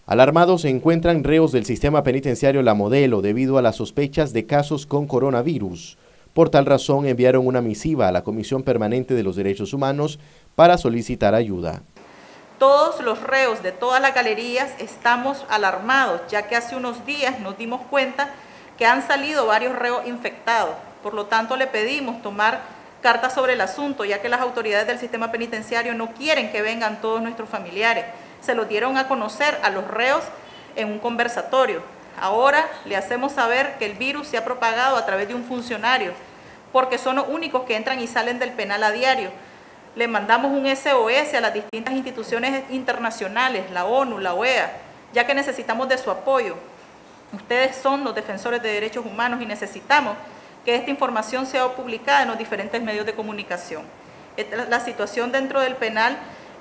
Alarmados se encuentran reos del sistema penitenciario La Modelo debido a las sospechas de casos con coronavirus. Por tal razón enviaron una misiva a la Comisión Permanente de los Derechos Humanos para solicitar ayuda. Todos los reos de todas las galerías estamos alarmados, ya que hace unos días nos dimos cuenta que han salido varios reos infectados. Por lo tanto, le pedimos tomar cartas sobre el asunto, ya que las autoridades del sistema penitenciario no quieren que vengan todos nuestros familiares. Se los dieron a conocer a los reos en un conversatorio. Ahora le hacemos saber que el virus se ha propagado a través de un funcionario, porque son los únicos que entran y salen del penal a diario. Le mandamos un SOS a las distintas instituciones internacionales, la ONU, la OEA, ya que necesitamos de su apoyo. Ustedes son los defensores de derechos humanos y necesitamos que esta información sea publicada en los diferentes medios de comunicación. La situación dentro del penal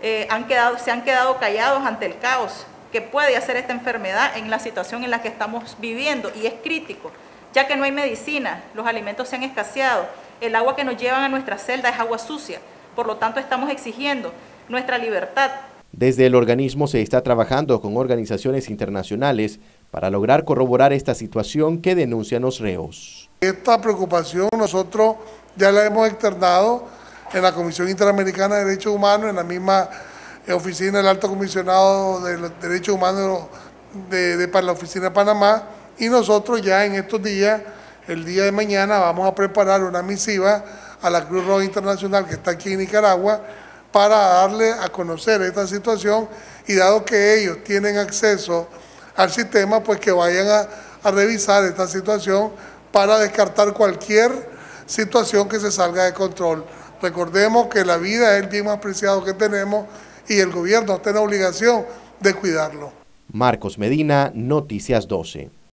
se han quedado callados ante el caos que puede hacer esta enfermedad en la situación en la que estamos viviendo, y es crítico, ya que no hay medicina, los alimentos se han escaseado, el agua que nos llevan a nuestra celda es agua sucia, por lo tanto estamos exigiendo nuestra libertad. Desde el organismo se está trabajando con organizaciones internacionales para lograr corroborar esta situación que denuncian los reos. Esta preocupación nosotros ya la hemos externado en la Comisión Interamericana de Derechos Humanos, en la misma oficina del Alto Comisionado de los Derechos Humanos para la Oficina de Panamá, y nosotros ya en estos días, el día de mañana, vamos a preparar una misiva a la Cruz Roja Internacional que está aquí en Nicaragua para darle a conocer esta situación, y dado que ellos tienen acceso al sistema, pues que vayan a revisar esta situación para descartar cualquier situación que se salga de control. Recordemos que la vida es el bien más preciado que tenemos y el gobierno tiene la obligación de cuidarlo. Marcos Medina, Noticias 12.